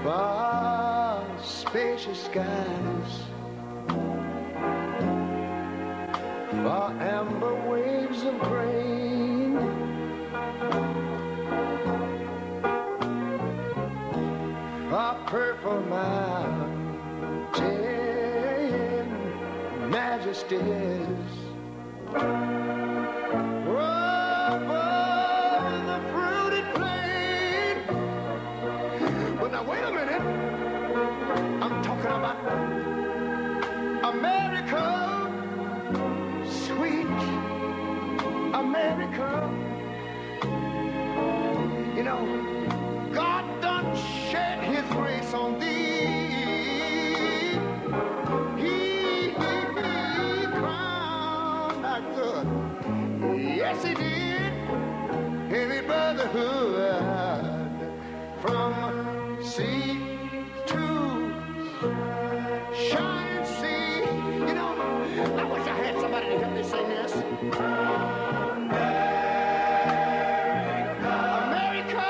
far spacious skies, far amber waves of grain, far purple mountain majesties. Wait a minute, I'm talking about America, sweet America. You know, God done shed his grace on thee. He crowned our good. Yes, he did. Heavy brotherhood from sea to shining sea. You know, I wish I had somebody to help me sing this. America, America,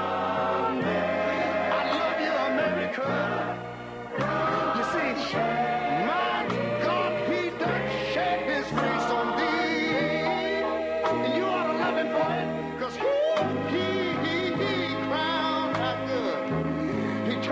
I love you, America. You see, my God, he done shed his grace on thee. And you ought to love him for it, because he crowned our good. He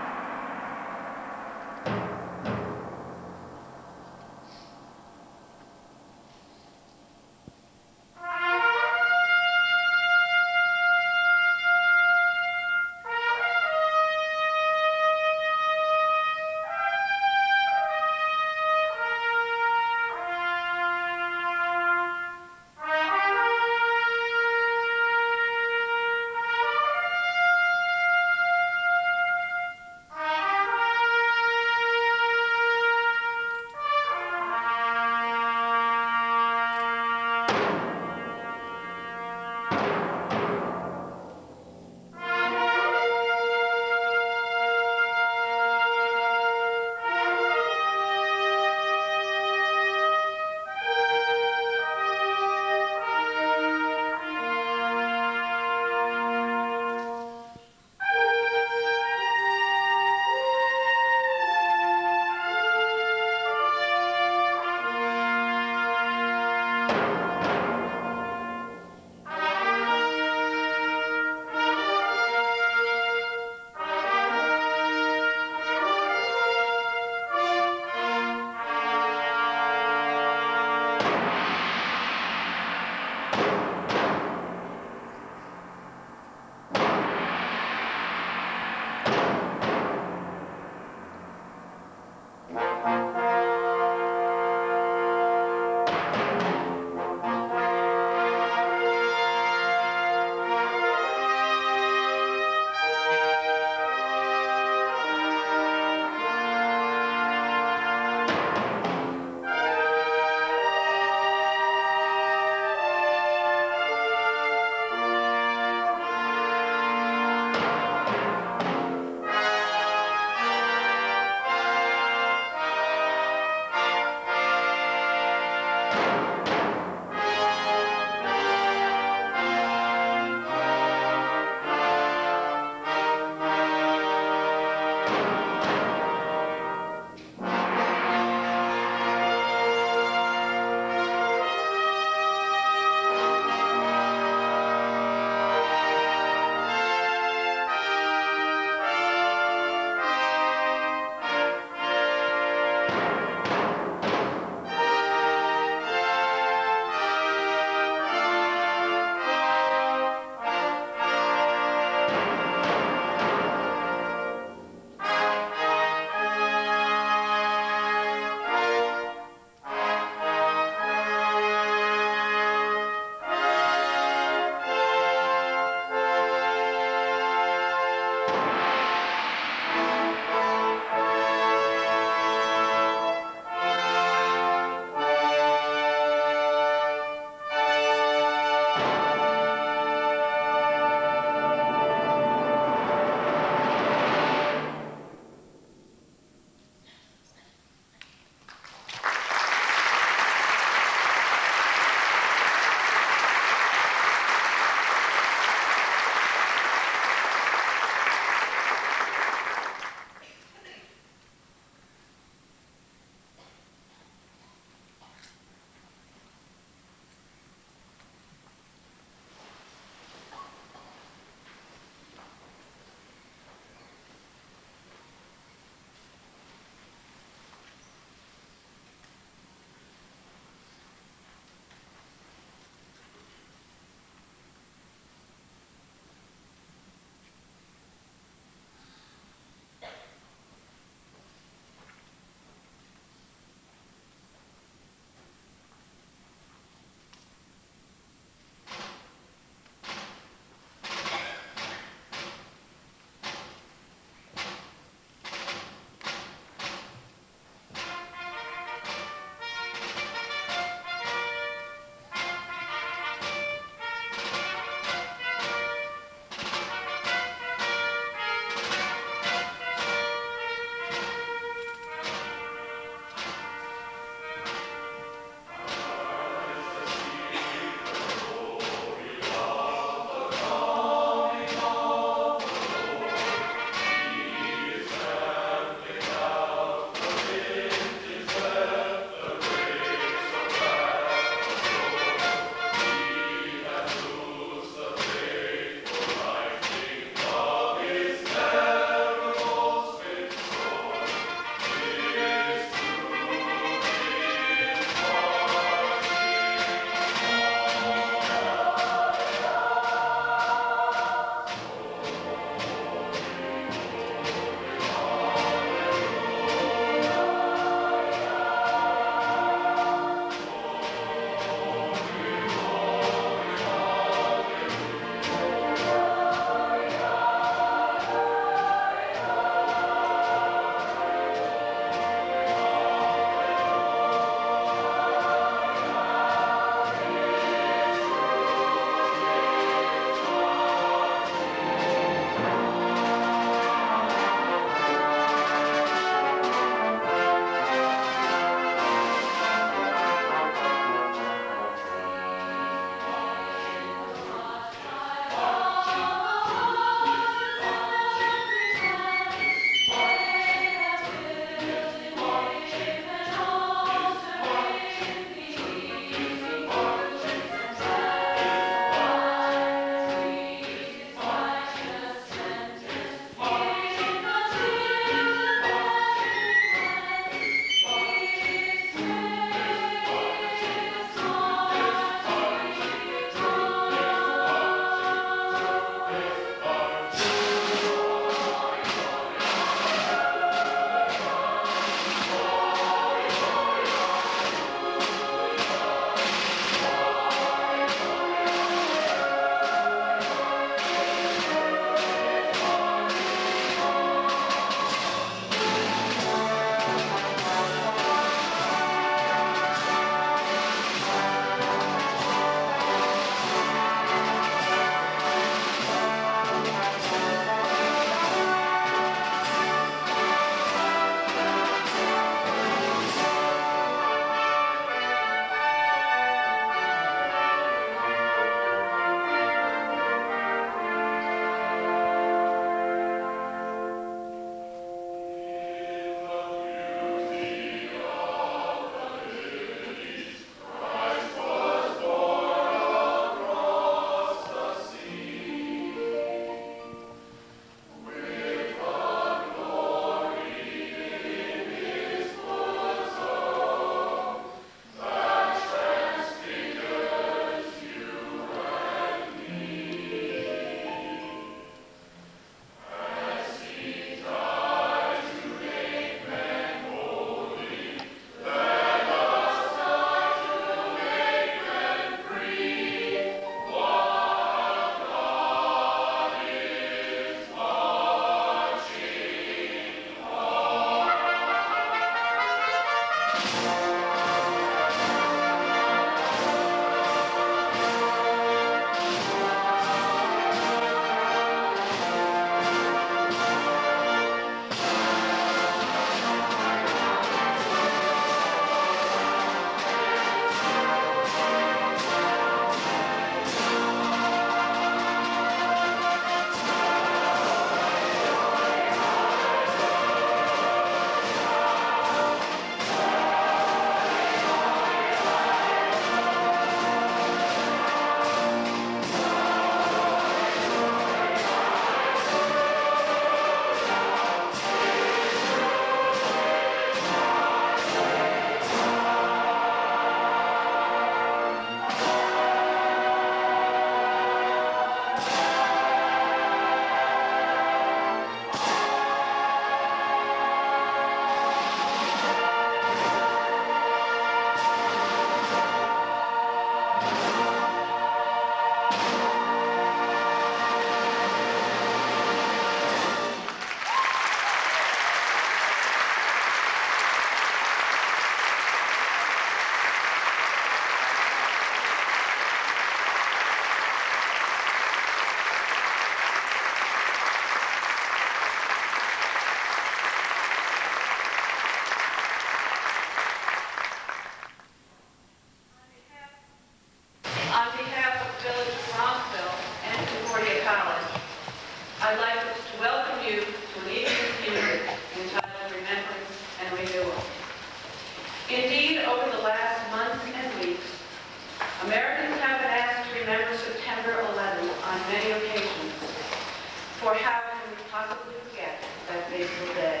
that fateful day.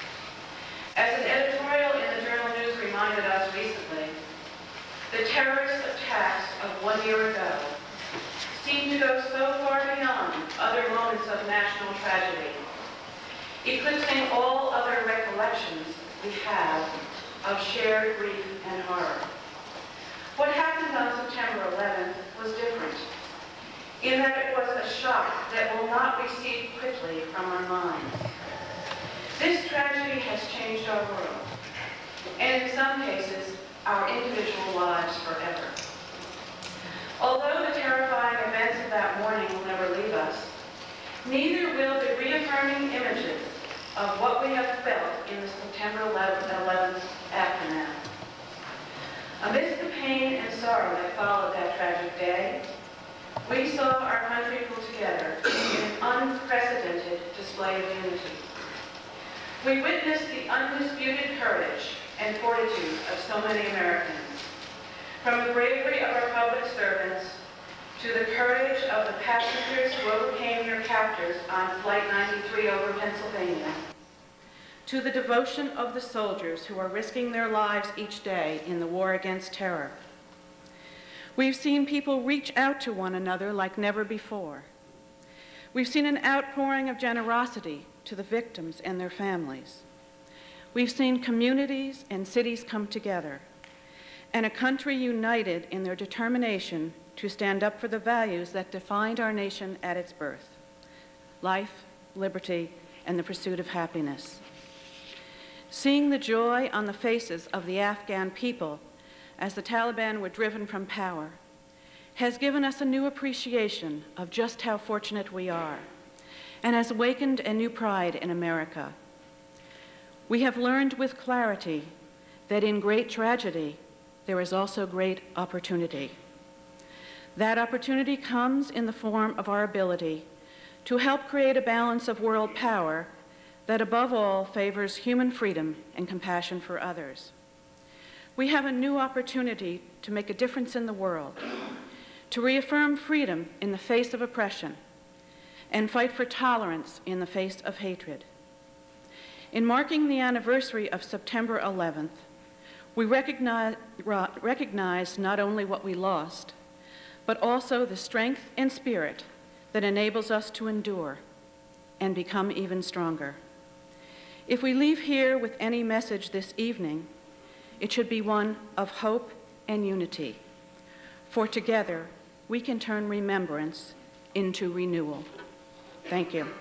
As an editorial in the Journal News reminded us recently, the terrorist attacks of 1 year ago seem to go so far beyond other moments of national tragedy, eclipsing all other recollections we have of shared grief and horror. What happened on September 11th was different, in that it was a shock that will not recede quickly from our minds. This tragedy has changed our world, and in some cases, our individual lives forever. Although the terrifying events of that morning will never leave us, neither will the reaffirming images of what we have felt in the September 11th aftermath. Amidst the pain and sorrow that followed that tragic day, we saw our country pull together in an unprecedented display of unity. We witnessed the undisputed courage and fortitude of so many Americans, from the bravery of our public servants to the courage of the passengers who overcame their captors on Flight 93 over Pennsylvania, to the devotion of the soldiers who are risking their lives each day in the war against terror. We've seen people reach out to one another like never before. We've seen an outpouring of generosity to the victims and their families. We've seen communities and cities come together, and a country united in their determination to stand up for the values that defined our nation at its birth: life, liberty, and the pursuit of happiness. Seeing the joy on the faces of the Afghan people as the Taliban were driven from power has given us a new appreciation of just how fortunate we are, and has awakened a new pride in America. We have learned with clarity that in great tragedy, there is also great opportunity. That opportunity comes in the form of our ability to help create a balance of world power that above all favors human freedom and compassion for others. We have a new opportunity to make a difference in the world, to reaffirm freedom in the face of oppression, and fight for tolerance in the face of hatred. In marking the anniversary of September 11th, we recognize not only what we lost, but also the strength and spirit that enables us to endure and become even stronger. If we leave here with any message this evening, it should be one of hope and unity, for together we can turn remembrance into renewal. Thank you.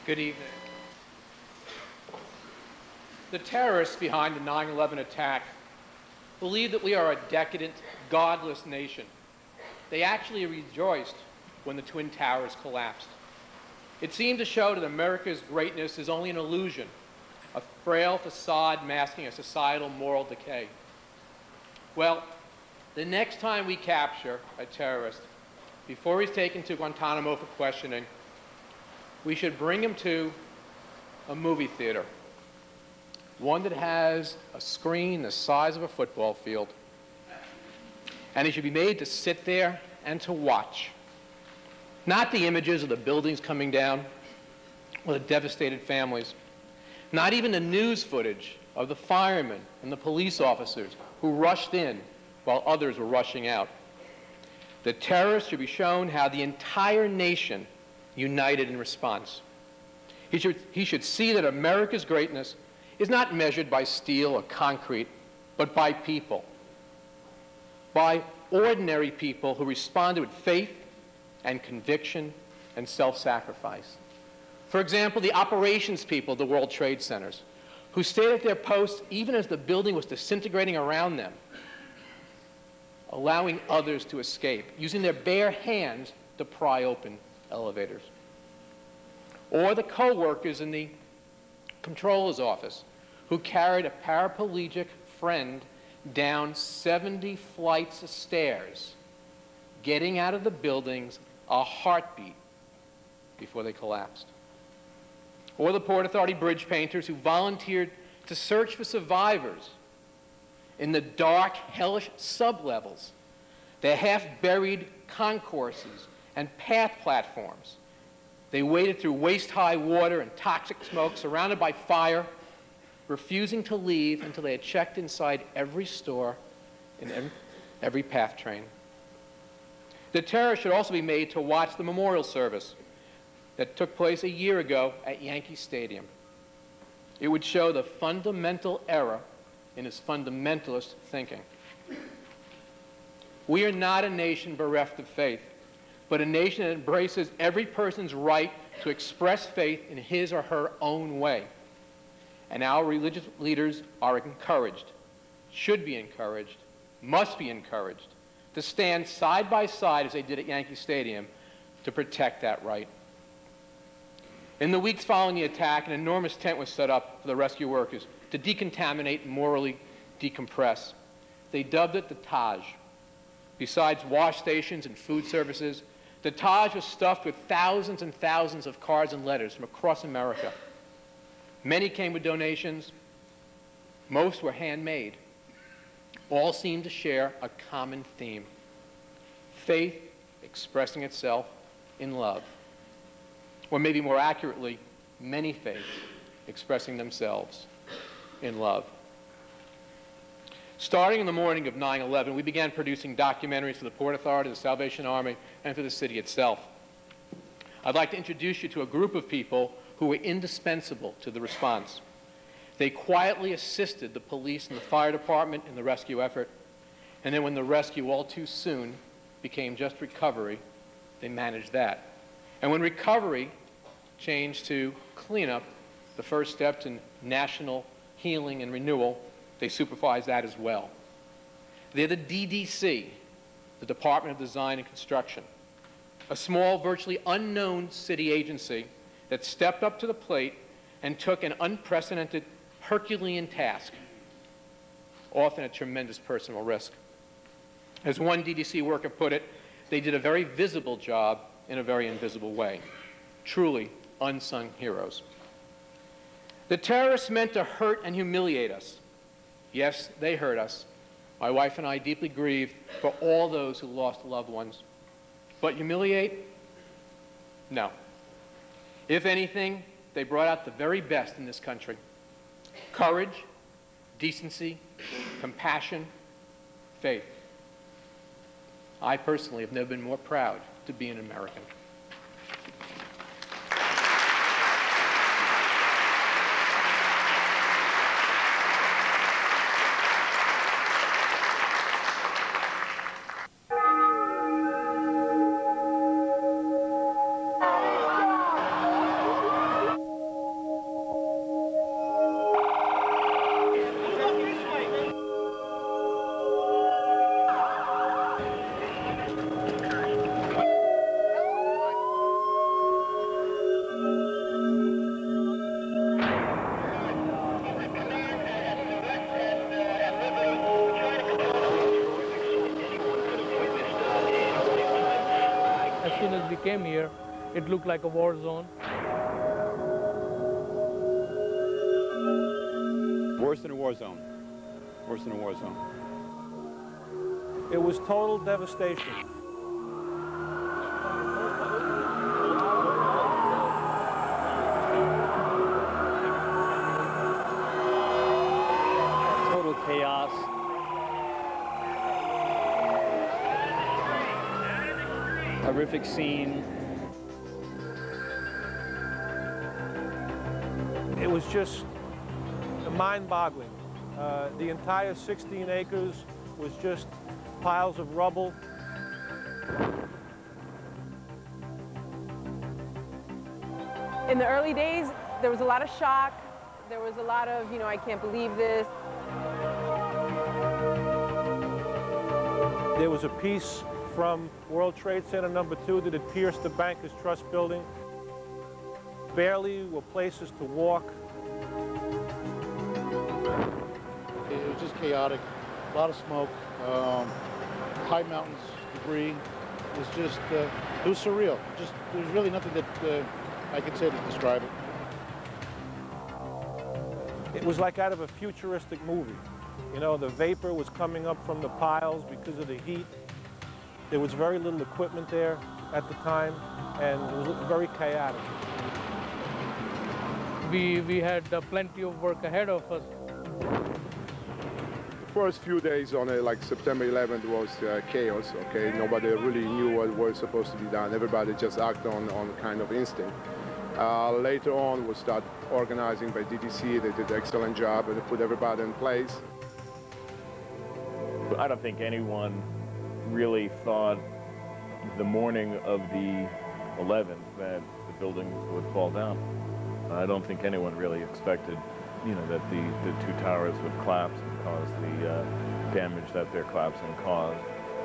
Good evening. The terrorists behind the 9/11 attack believe that we are a decadent, godless nation. They actually rejoiced when the Twin Towers collapsed. It seemed to show that America's greatness is only an illusion, a frail facade masking a societal moral decay. Well, the next time we capture a terrorist, before he's taken to Guantanamo for questioning, we should bring him to a movie theater, one that has a screen the size of a football field. And he should be made to sit there and to watch. Not the images of the buildings coming down or the devastated families. Not even the news footage of the firemen and the police officers who rushed in while others were rushing out. The terrorists should be shown how the entire nation united in response. He should see that America's greatness is not measured by steel or concrete, but by people. By ordinary people who responded with faith and conviction and self-sacrifice. For example, the operations people of the World Trade Centers, who stayed at their posts even as the building was disintegrating around them, allowing others to escape, using their bare hands to pry open elevators. Or the co-workers in the controller's office who carried a paraplegic friend down 70 flights of stairs, getting out of the buildings a heartbeat before they collapsed. Or the Port Authority bridge painters who volunteered to search for survivors in the dark, hellish sublevels, the half-buried concourses and path platforms. They waded through waist-high water and toxic smoke, surrounded by fire, refusing to leave until they had checked inside every store and every PATH train. The terrorists should also be made to watch the memorial service that took place a year ago at Yankee Stadium. It would show the fundamental error in his fundamentalist thinking. We are not a nation bereft of faith, but a nation that embraces every person's right to express faith in his or her own way. And our religious leaders are encouraged, should be encouraged, must be encouraged, to stand side by side, as they did at Yankee Stadium, to protect that right. In the weeks following the attack, an enormous tent was set up for the rescue workers to decontaminate and morally decompress. They dubbed it the Taj. Besides wash stations and food services, the Taj was stuffed with thousands and thousands of cards and letters from across America. Many came with donations. Most were handmade. All seemed to share a common theme: faith expressing itself in love. Or maybe more accurately, many faiths expressing themselves in love. Starting in the morning of 9/11, we began producing documentaries for the Port Authority, the Salvation Army, and for the city itself. I'd like to introduce you to a group of people who were indispensable to the response. They quietly assisted the police and the fire department in the rescue effort, and then when the rescue all too soon became just recovery, they managed that. And when recovery changed to cleanup, the first steps in national healing and renewal, they supervised that as well. They're the DDC, the Department of Design and Construction, a small, virtually unknown city agency that stepped up to the plate and took an unprecedented Herculean task, often at tremendous personal risk. As one DDC worker put it, they did a very visible job in a very invisible way. Truly unsung heroes. The terrorists meant to hurt and humiliate us. Yes, they hurt us. My wife and I deeply grieve for all those who lost loved ones. But humiliate? No. If anything, they brought out the very best in this country: courage, decency, compassion, faith. I personally have never been more proud to be an American. soon as we came here, it looked like a war zone. Worse than a war zone. Worse than a war zone. It was total devastation. Total chaos. Horrific scene. It was just mind-boggling. The entire 16 acres was just piles of rubble. In the early days, there was a lot of shock. There was a lot of, I can't believe this. There was a piece from World Trade Center #2 that had pierced the Bankers Trust building. Barely were places to walk. It was just chaotic, a lot of smoke, high mountains, debris. It was just, it was surreal. There was really nothing that I could say to describe it. It was like out of a futuristic movie. The vapor was coming up from the piles because of the heat. There was very little equipment there at the time, and it was very chaotic. We had plenty of work ahead of us. The first few days on like September 11th was chaos, okay? Nobody really knew what was supposed to be done. Everybody just acted on kind of instinct. Later on, we start organizing by DDC. They did an excellent job and they put everybody in place. I don't think anyone really thought the morning of the 11th that the building would fall down. I don't think anyone really expected, that the two towers would collapse and cause the damage that their collapsing caused.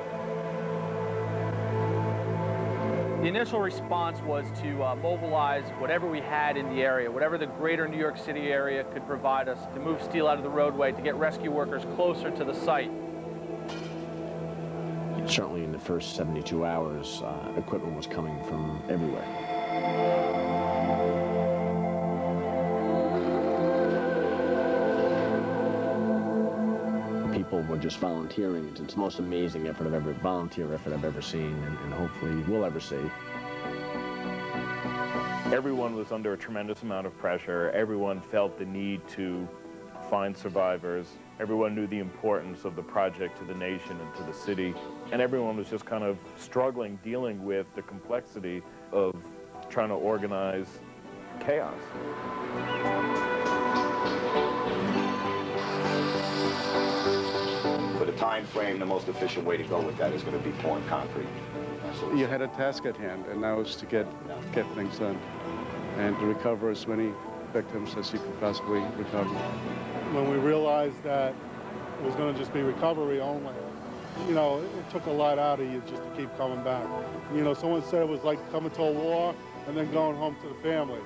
The initial response was to mobilize whatever we had in the area, whatever the greater New York City area could provide us, to move steel out of the roadway, to get rescue workers closer to the site. Certainly in the first 72 hours, equipment was coming from everywhere. People were just volunteering. It's the most amazing volunteer effort I've ever seen, and hopefully will ever see. Everyone was under a tremendous amount of pressure. Everyone felt the need to find survivors. Everyone knew the importance of the project to the nation and to the city. And everyone was just kind of struggling, dealing with the complexity of trying to organize chaos. For the time frame, the most efficient way to go with that is going to be pouring concrete. You had a task at hand, and that was to get things done and to recover as many victims as you could possibly recover. When we realized that it was going to just be recovery only, it took a lot out of you just to keep coming back. Someone said it was like coming to a war and then going home to the family.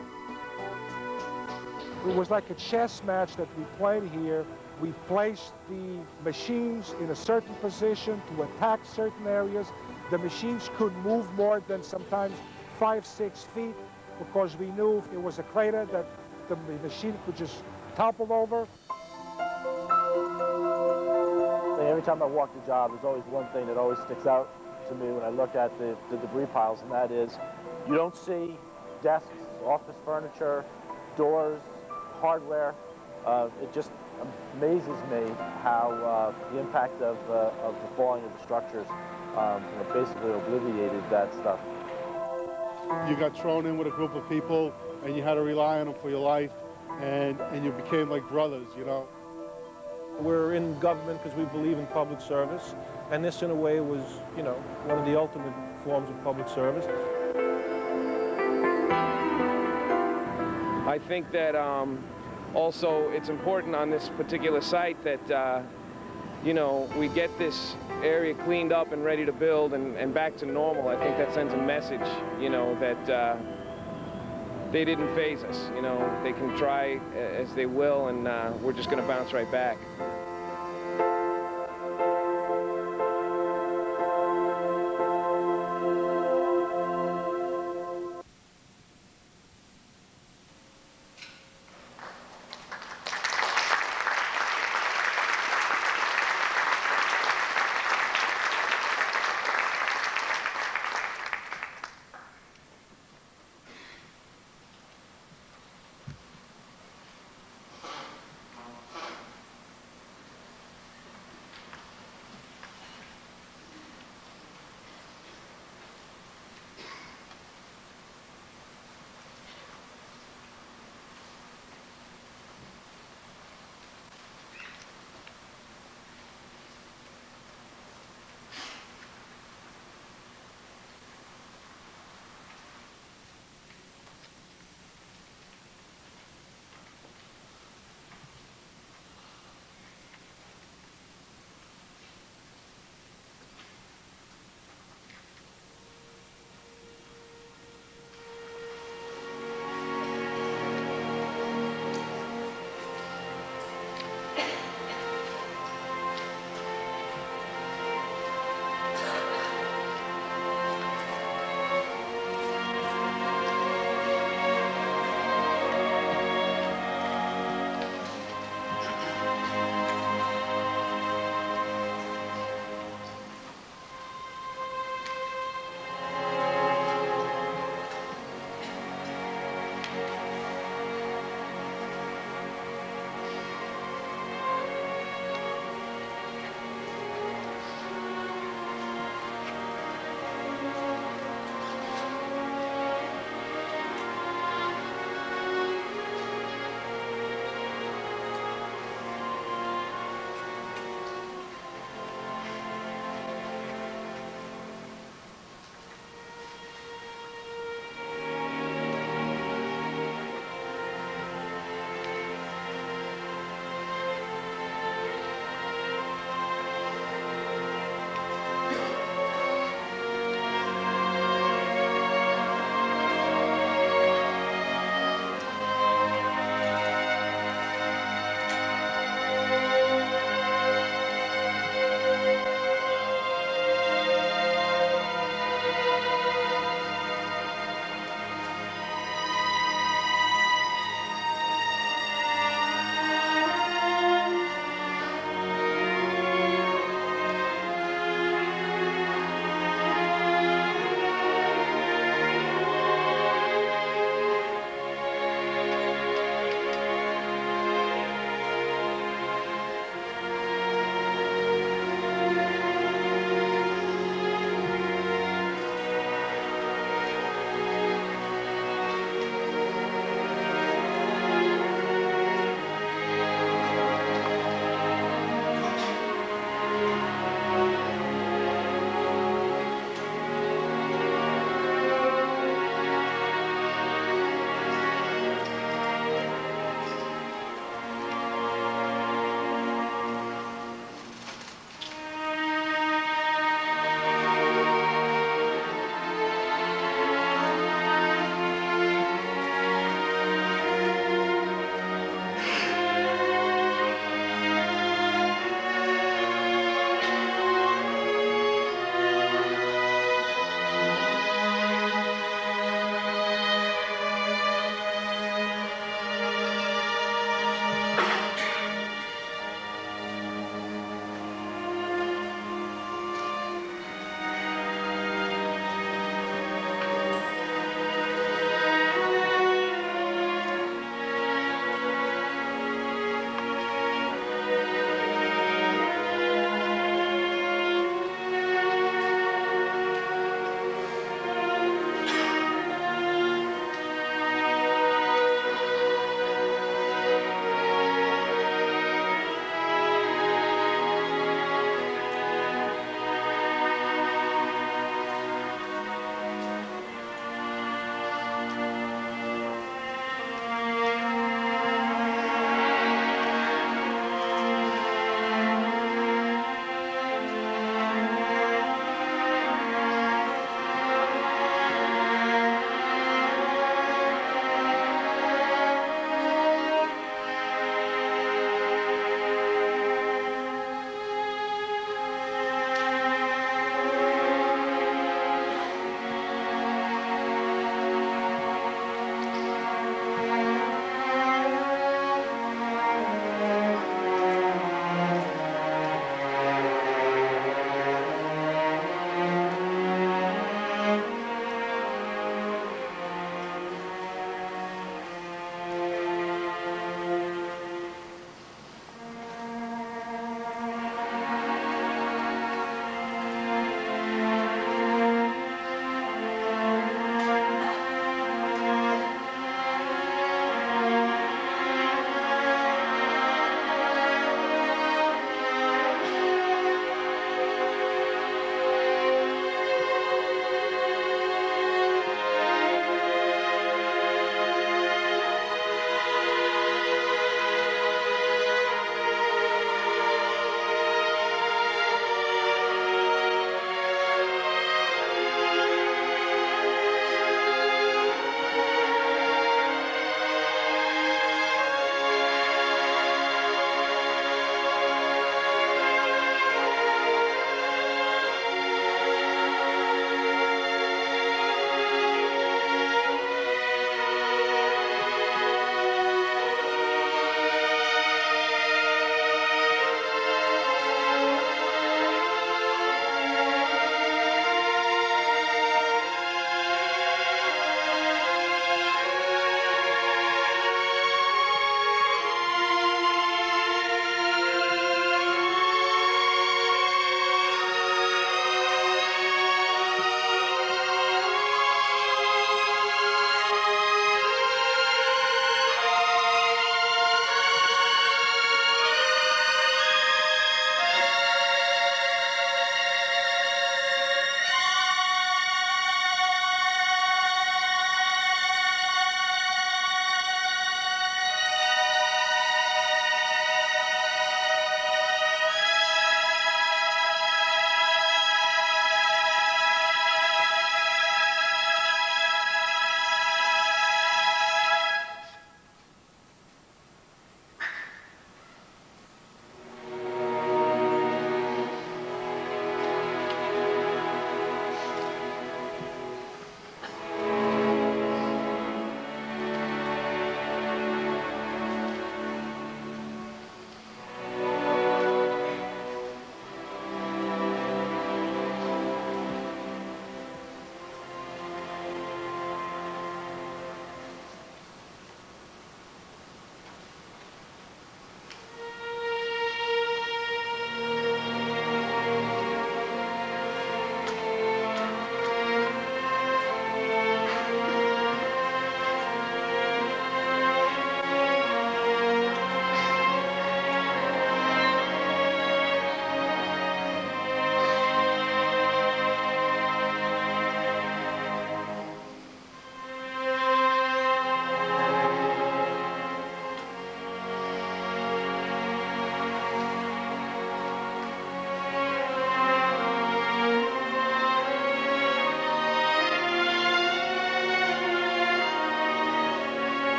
It was like a chess match that we played here. We placed the machines in a certain position to attack certain areas. The machines could move more than sometimes 5-6 feet because we knew if there was a crater that the machine could just topple over. Every time I walk the job, there's always one thing that always sticks out to me when I look at the debris piles, and that is you don't see desks, office furniture, doors, hardware. It just amazes me how the impact of the falling of the structures basically obliterated that stuff. You got thrown in with a group of people, and you had to rely on them for your life, and you became like brothers, We're in government because we believe in public service, and this, in a way, was, one of the ultimate forms of public service. I think that also it's important on this particular site that, we get this area cleaned up and ready to build and back to normal. I think that sends a message, that they didn't faze us. They can try as they will, and we're just going to bounce right back.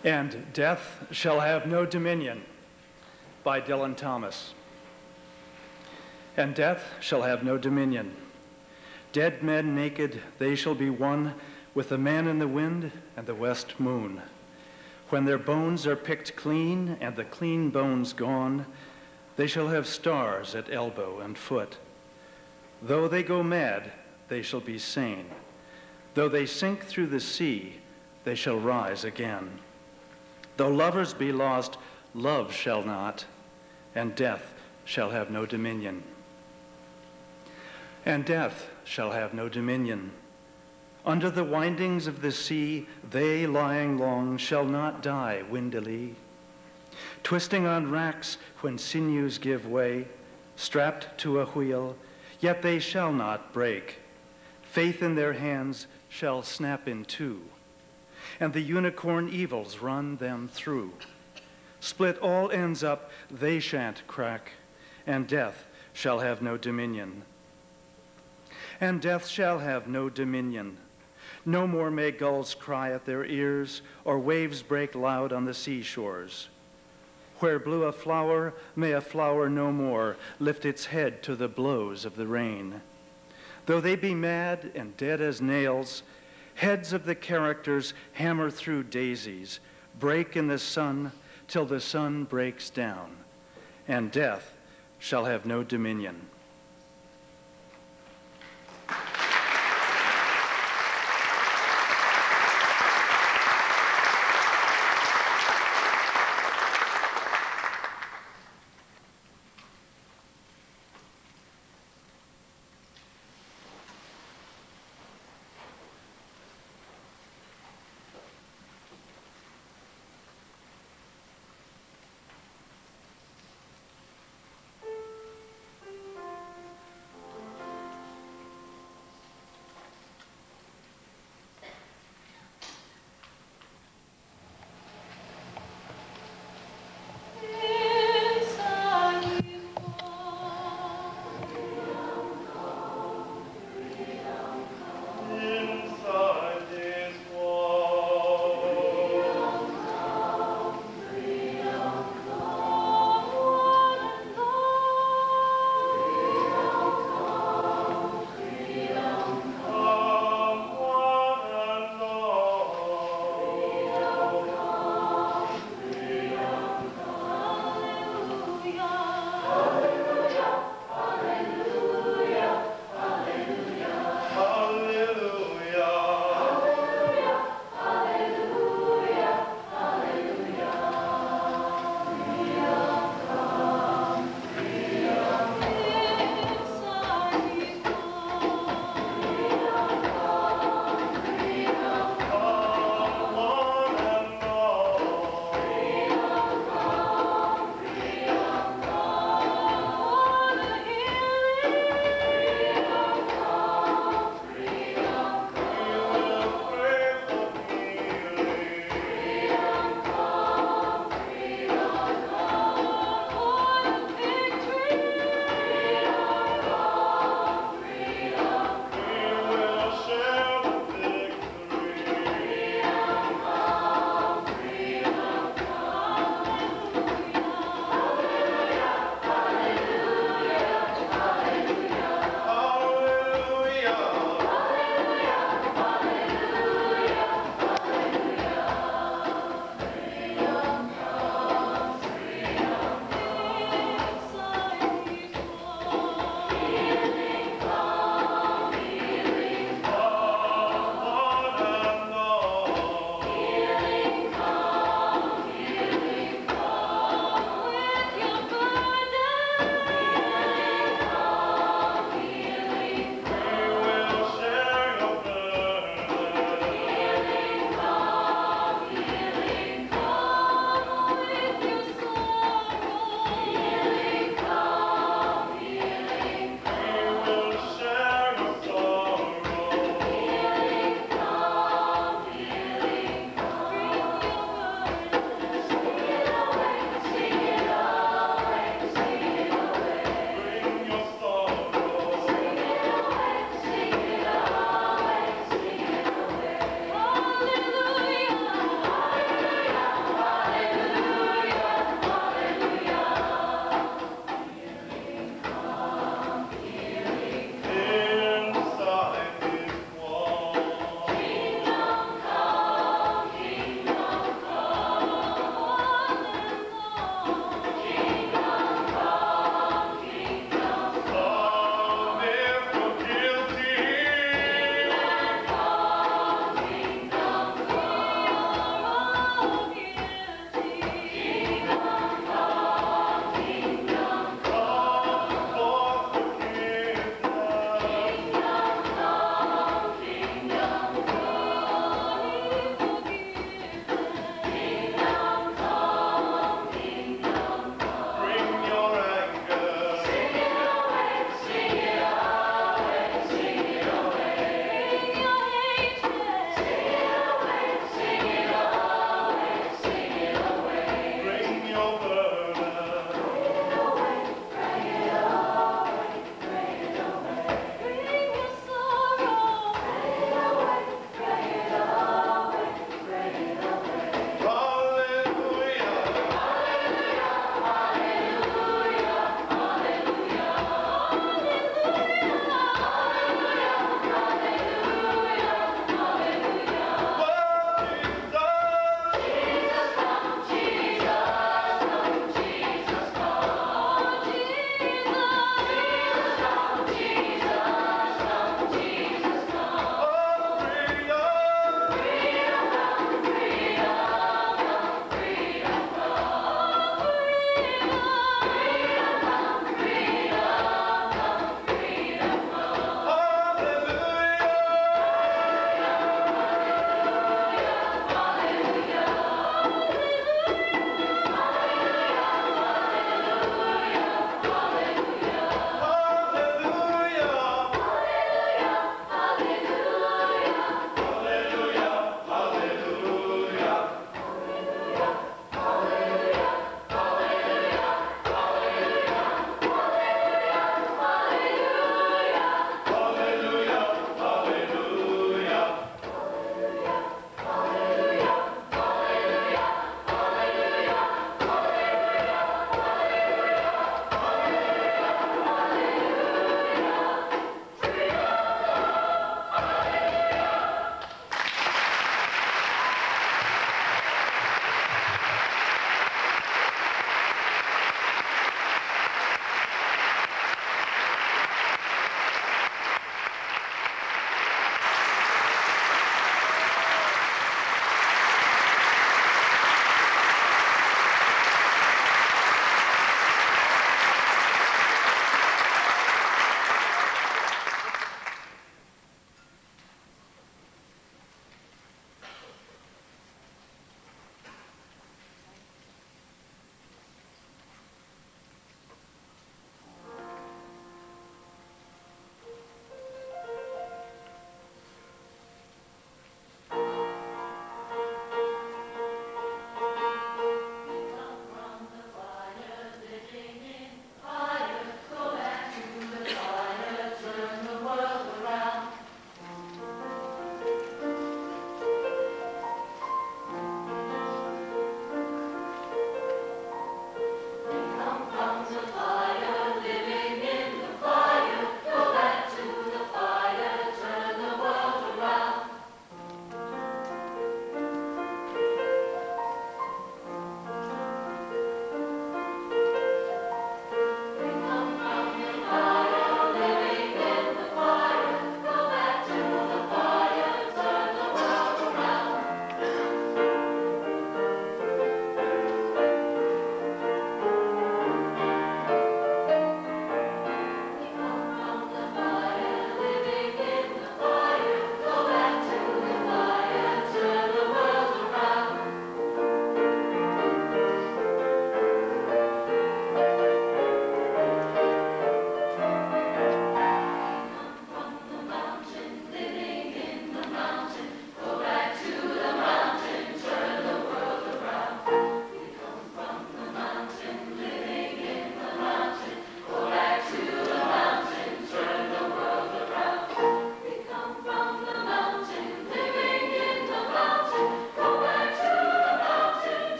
And Death Shall Have No Dominion by Dylan Thomas. And death shall have no dominion. Dead men naked, they shall be one with the man in the wind and the west moon. When their bones are picked clean and the clean bones gone, they shall have stars at elbow and foot. Though they go mad, they shall be sane. Though they sink through the sea, they shall rise again. Though lovers be lost, love shall not, and death shall have no dominion. And death shall have no dominion. Under the windings of the sea, they lying long shall not die windily. Twisting on racks when sinews give way, strapped to a wheel, yet they shall not break. Faith in their hands shall snap in two, and the unicorn evils run them through. Split all ends up, they shan't crack, and death shall have no dominion. And death shall have no dominion. No more may gulls cry at their ears, or waves break loud on the seashores. Where blew a flower, may a flower no more lift its head to the blows of the rain. Though they be mad and dead as nails, heads of the characters hammer through daisies, break in the sun till the sun breaks down, and death shall have no dominion.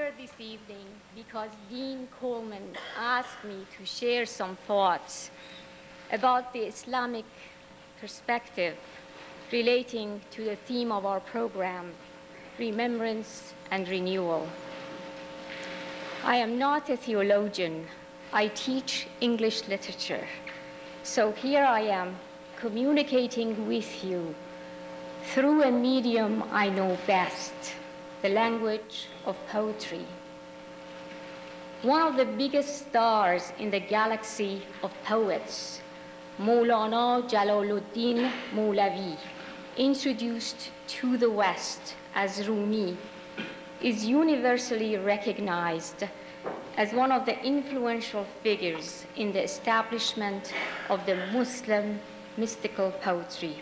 here this evening because Dean Coleman asked me to share some thoughts about the Islamic perspective relating to the theme of our program, Remembrance and Renewal. I am not a theologian. I teach English literature. So here I am communicating with you through a medium I know best, the language of poetry. One of the biggest stars in the galaxy of poets, Maulana Jalaluddin Mawlavi, introduced to the West as Rumi, is universally recognized as one of the influential figures in the establishment of the Muslim mystical poetry.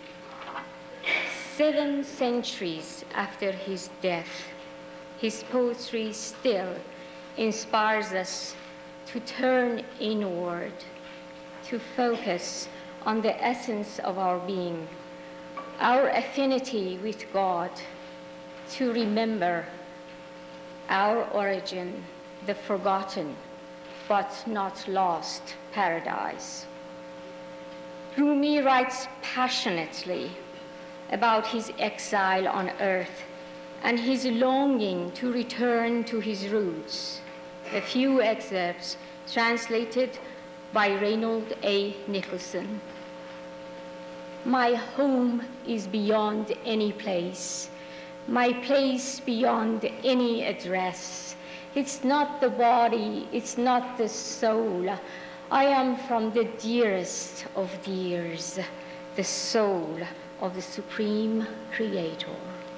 7 centuries after his death, his poetry still inspires us to turn inward, to focus on the essence of our being, our affinity with God, to remember our origin, the forgotten but not lost paradise. Rumi writes passionately about his exile on earth and his longing to return to his roots. A few excerpts translated by Reynold A. Nicholson. My home is beyond any place, my place beyond any address. It's not the body, it's not the soul. I am from the dearest of dears, the soul of the Supreme Creator.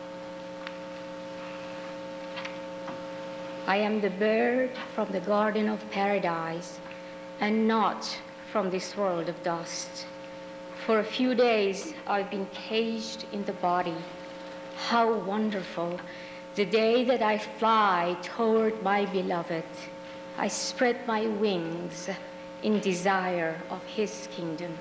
I am the bird from the Garden of Paradise and not from this world of dust. For a few days, I've been caged in the body. How wonderful, the day that I fly toward my beloved. I spread my wings in desire of his kingdom.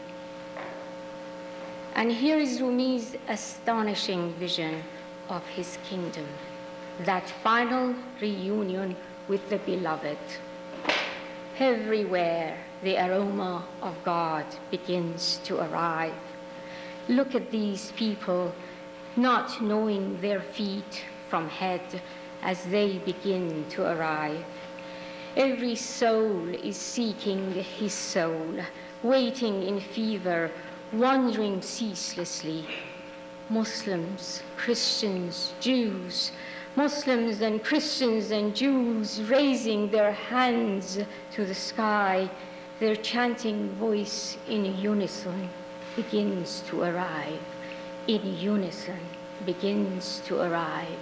And here is Rumi's astonishing vision of his kingdom, that final reunion with the beloved. Everywhere the aroma of God begins to arrive. Look at these people not knowing their feet from head as they begin to arrive. Every soul is seeking his soul, waiting in fever, wandering ceaselessly. Muslims, Christians, Jews, Muslims and Christians and Jews raising their hands to the sky, their chanting voice in unison begins to arrive. In unison begins to arrive.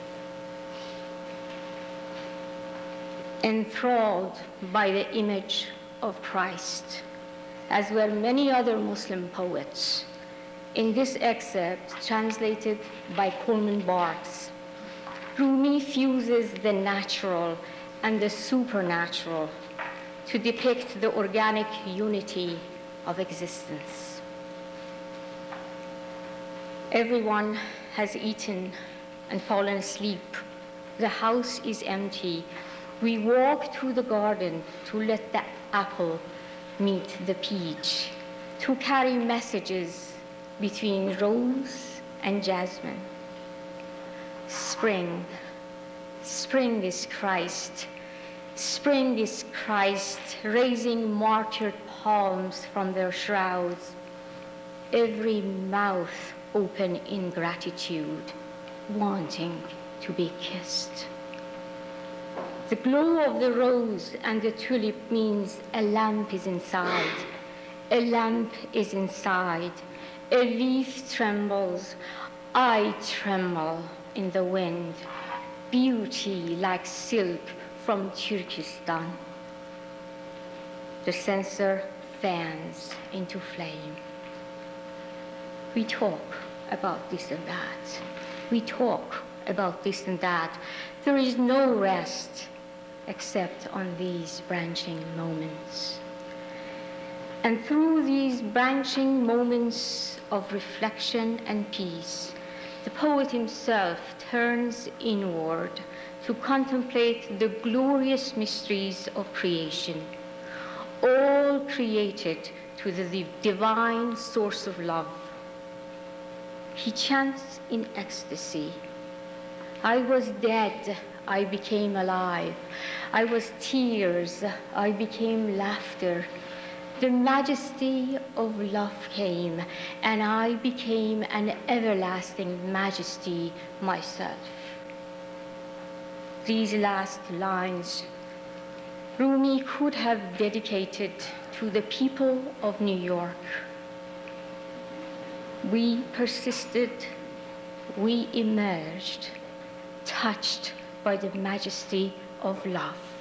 Enthralled by the image of Christ, as were many other Muslim poets. In this excerpt, translated by Coleman Barks, Rumi fuses the natural and the supernatural to depict the organic unity of existence. Everyone has eaten and fallen asleep. The house is empty. We walk through the garden to let the apple meet the peach, to carry messages between rose and jasmine. Spring, spring is Christ. Spring is Christ, raising martyred palms from their shrouds. Every mouth open in gratitude, wanting to be kissed. The glow of the rose and the tulip means a lamp is inside. A lamp is inside. A leaf trembles. I tremble in the wind. Beauty like silk from Turkestan. The censer fans into flame. We talk about this and that. We talk about this and that. There is no rest except on these branching moments. And through these branching moments of reflection and peace, the poet himself turns inward to contemplate the glorious mysteries of creation, all created to the divine source of love. He chants in ecstasy, I was dead, I became alive. I was tears, I became laughter. The majesty of love came, and I became an everlasting majesty myself. These last lines Rumi could have dedicated to the people of New York. We persisted, we emerged, touched by the majesty of love.